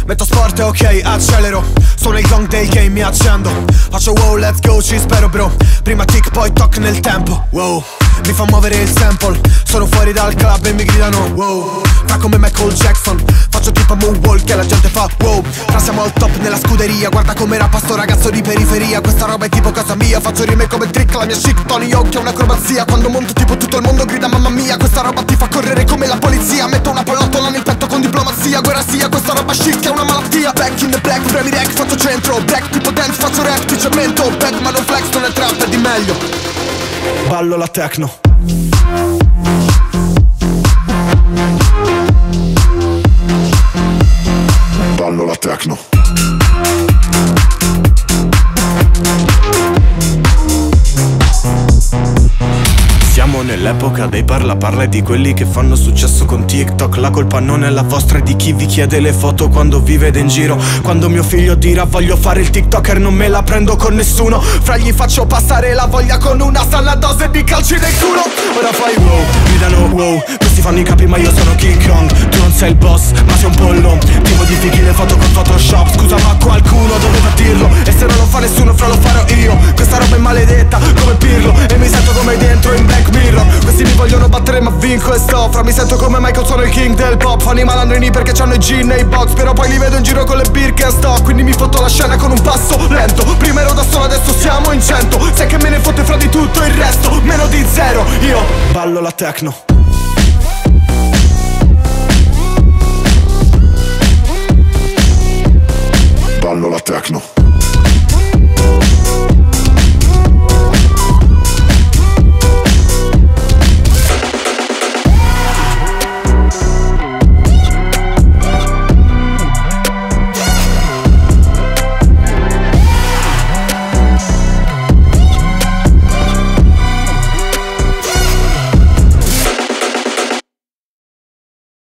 Metto sport e ok, accelero. Sono il gong del game, mi accendo. Faccio wow, let's go, ci spero bro. Prima tic, poi toc nel tempo. Wow, mi fa muovere il sample. Sono fuori dal club e mi gridano wow. Fra come Michael Jackson, faccio tipo moonwalk e la gente fa wow. Fra siamo al top nella scuderia, guarda come rappa sto ragazzo di periferia. Questa roba è tipo casa mia, faccio rime come trick, la mia shit Tony Hawk è un'acrobazia. Quando monto tipo tutto il mondo grida mamma mia. Questa roba ti fa correre come la polizia. Metto una pallottola nel petto con diplomazia. Guerra sia, questa roba chic è una malattia. Back in the black, premi rec, faccio centro. Black tipo dance, faccio rap, ti cemento. Bad ma non flex, non è trap, è di meglio. Ballo la techno. Ballo la techno. Siamo nell'epoca dei parla e di quelli che fanno successo con TikTok. La colpa non è la vostra, è di chi vi chiede le foto quando vi vede in giro. Quando mio figlio dirà voglio fare il TikToker non me la prendo con nessuno. Fra gli faccio passare la voglia con una sana dose di calci nel culo. Ora fai wow, gridano wow. Questi fanno i capi ma io sono King Kong. Tu non sei il boss ma sei un pollo. Ti modifichi le foto con Photoshop. Scusa ma qualcuno doveva dirlo. E se non lo fa nessuno fra lo farò io. Questa roba è maledetta come Pirlo. E mi sento come dentro in Black Mirror. Questi mi vogliono battere ma vinco e sto. Fra mi sento come Michael, sono il king del pop. Fanno i malandrini perché c'hanno i gin nei box. Però poi li vedo in giro con le birche e sto. Quindi mi fotto la scena con un passo lento. Prima ero da solo, adesso siamo in 100. Sai che me ne fotte fra di tutto il resto. Meno di zero, io ballo la techno.